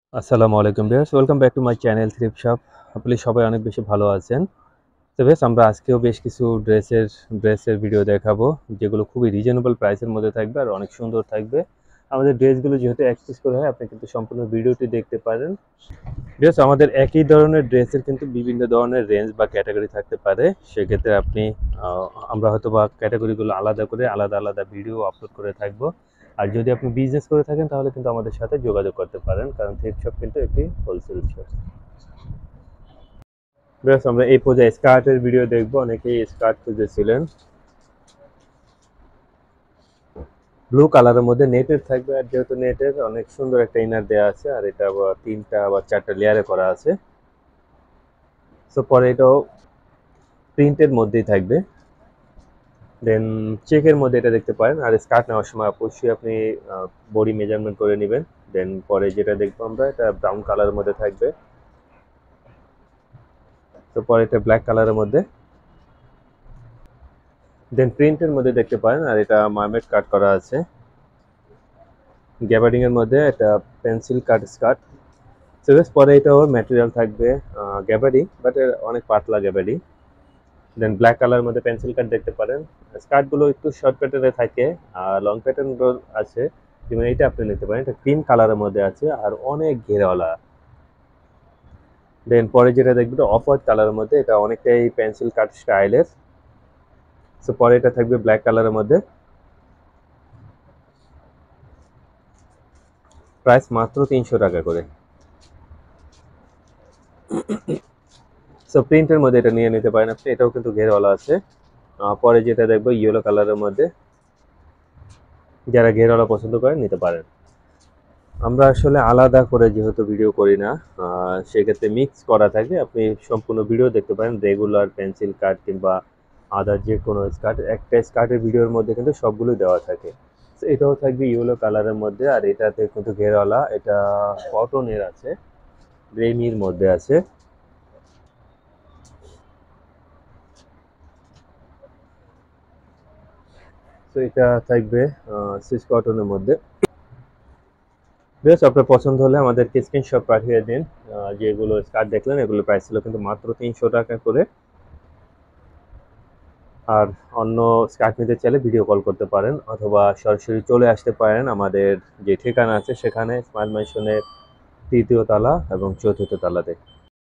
আসসালামু আলাইকুম viewers, welcome back to my channel thrift shop. আপনি সবাই অনেক বেশি ভালো আছেন। তো ভিউয়ার্স, আমরা আজকেও বেশ কিছু ড্রেসের ভিডিও দেখাবো, যেগুলো খুবই রিজনেবল প্রাইসের মধ্যে থাকবে আর অনেক সুন্দর থাকবে। আমাদের ড্রেসগুলো যেহেতু এক পিস করে হয়, আপনি কিন্তু সম্পূর্ণ ভিডিওটি দেখতে পারেন। ভিউয়ার্স, আমাদের একই ধরনের ড্রেসের কিন্তু বিভিন্ন ধরনের রেঞ্জ বা ক্যাটাগরি থাকতে পারে। সেক্ষেত্রে আপনি আমরা হয়তো বা ক্যাটাগরিগুলো আলাদা করে আলাদা আলাদা ভিডিও আপলোড করে থাকবো। আর যদি আপনি বিজনেস করে থাকেন তাহলে কিন্তু আমাদের সাথে যোগাযোগ করতে পারেন, কারণ থ্রিফট শপ কিন্তু একটি হোলসেল শপ। বেশ, আমরা এই পর্যায়ে স্কার্টের ভিডিও দেখবো। অনেকেই স্কার্ট খুঁজেছিলেন। ব্লু কালারের মধ্যে নেটের থাকবে, আর যেহেতু নেটের অনেক সুন্দর একটা ইনার দেওয়া আছে, আর এটা আবার 3টা বা 4টা লেয়ারে করা আছে। সো পরে এটাও প্রিন্টের মধ্যেই থাকবে। দেন চেকের মধ্যে এটা দেখতে পারেন। আর স্কার্ট নেওয়ার সময় অবশ্যই আপনি বডি মেজারমেন্ট করে নেবেন। দেন পরে যেটা দেখবো আমরা, এটা ব্রাউন কালারের মধ্যে থাকবে। তো পরে এটা ব্ল্যাক কালারের মধ্যে, দেন প্রিন্টের মধ্যে দেখতে পারেন। আর এটা মার্মেড কাট করা আছে। গ্যাবার্ডিং এর মধ্যে এটা পেন্সিল কাট স্কার্ট। সিরিয়াস পরে এটা ওর ম্যাটেরিয়াল থাকবে গ্যাবার্ডিং, বাট অনেক পাতলা গ্যাবার্ডিং। দেন ব্ল্যাক কালারের মধ্যে পেন্সিল কাট দেখতে পারেন। স্কার্টগুলো একটু শর্ট প্যাটার্নে থাকে, আর লং প্যাটার্নগুলো আছে। যেমন এটা আপনি নিতে পারেন, এটা ক্রিম কালারের মধ্যে আছে আর অনেক ঘেরওয়ালা। দেন পরে যেটা দেখবেন অফ হোয়াইট কালারের মধ্যে, এটা অনেকটাই পেন্সিল কাট স্টাইলের। সো পরে এটা থাকবে ব্ল্যাক কালারের মধ্যে। প্রাইস মাত্র 300 টাকা করে। সো প্রিন্টের মধ্যে এটা নিয়ে নিতে পারেন আপনি, এটাও কিন্তু ঘেরওয়ালা আছে। পরে যেটা দেখবো ইয়েলো কালারের মধ্যে, যারা ঘেরওয়ালা পছন্দ করেন নিতে পারেন। আমরা আসলে আলাদা করে যেহেতু ভিডিও করি না, সেক্ষেত্রে মিক্স করা থাকে। আপনি সম্পূর্ণ ভিডিও দেখতে পারেন, রেগুলার পেন্সিল কাট কিংবা আদার যে কোনো স্কার্ট, একটা স্কার্টের ভিডিওর মধ্যে কিন্তু সবগুলোই দেওয়া থাকে। তো এটাও থাকবে ইয়েলো কালারের মধ্যে, আর এটাতে কিন্তু ঘেরওয়ালা, এটা কটনের আছে, রেমির মধ্যে আছে। তো এটা থাকবে সুইস কটনের মধ্যে। বেশ, আপনার পছন্দ হলে আমাদেরকে স্ক্রিনশট পাঠিয়ে দিন। যেগুলো স্কার্ট দেখলেন এগুলো প্রাইস ছিল কিন্তু মাত্র 300 টাকা করে। আর অন্য স্কার্ট নিতে চাইলে ভিডিও কল করতে পারেন, অথবা সরাসরি চলে আসতে পারেন আমাদের যে ঠিকানা আছে সেখানে, স্মার্ট ম্যানশনের 3য় তলা এবং 4র্থ তলাতে।